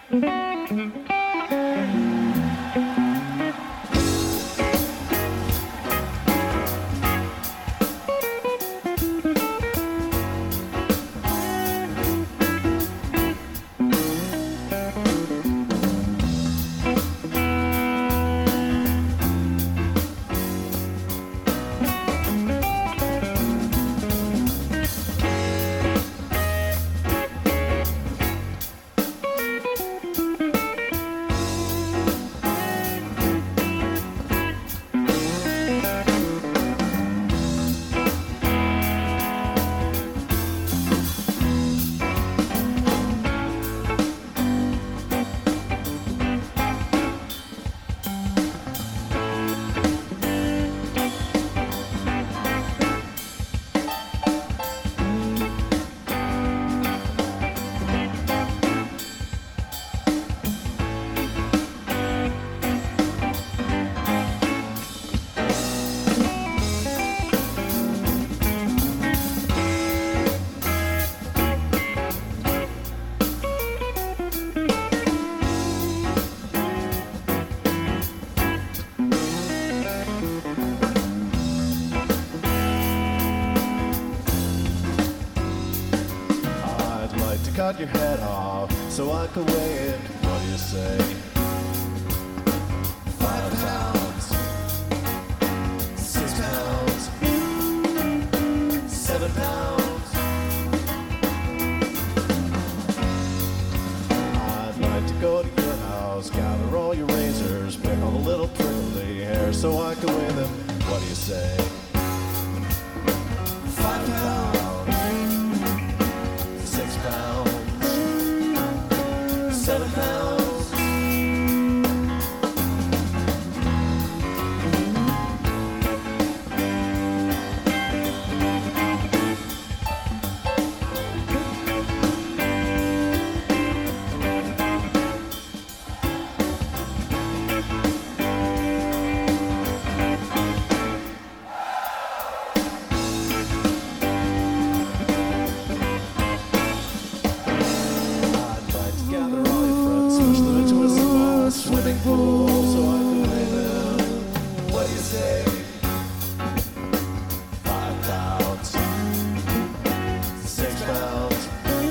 Cut your head off so I can weigh it. What do you say? 5 pounds, 6 pounds, 7 pounds. I'd like to go to your house, gather all your razors, pick all the little prickly hairs so I can weigh them. What do you say? 5 pounds, 6 pounds, 7 pounds. Swimming pool, so I can weigh them. What do you say? 5 pounds, 6 pounds,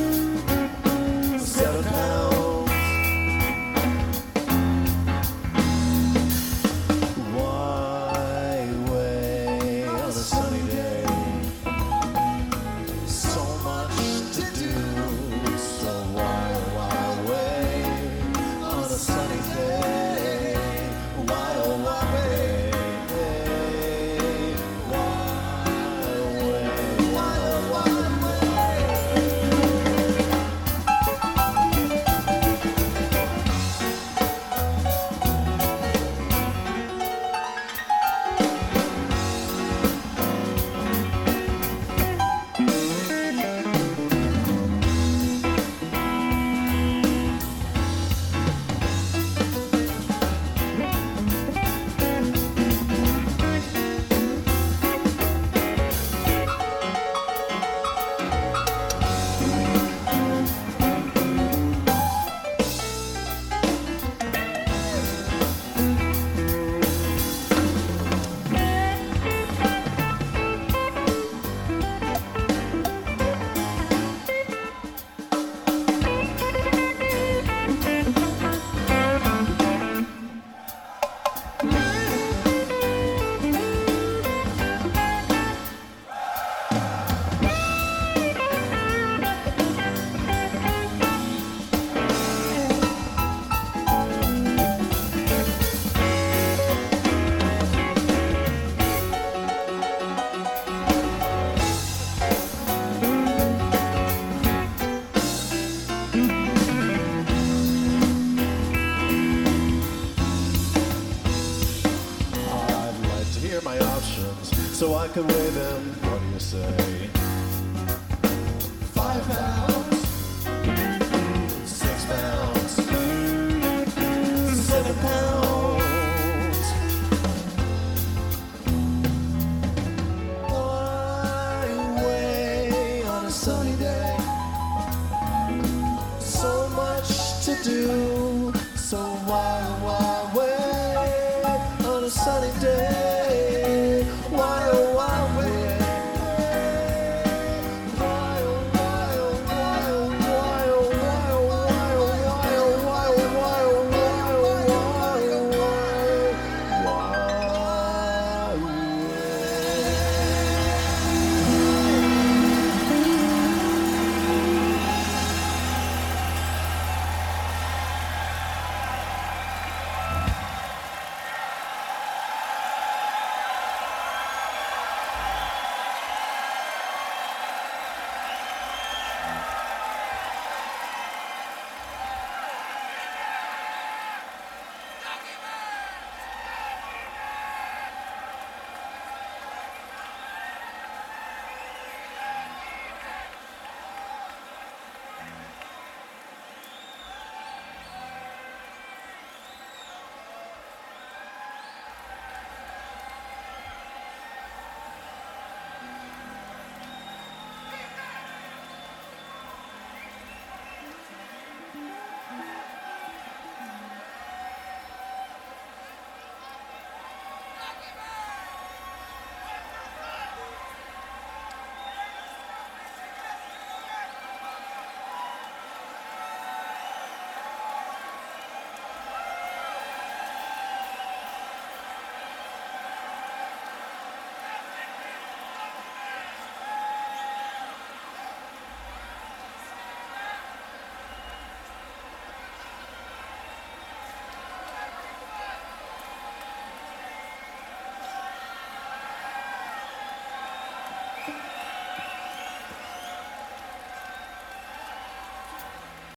7 pounds. Why weigh on a sunny day? So much to do, so why weigh on a sunny day? Why, oh, why weigh? Why weigh? Why, oh, why my options so I can weigh them. What do you say? 5 pounds, 6 pounds, 7 pounds. Why weigh on a sunny day? So much to do.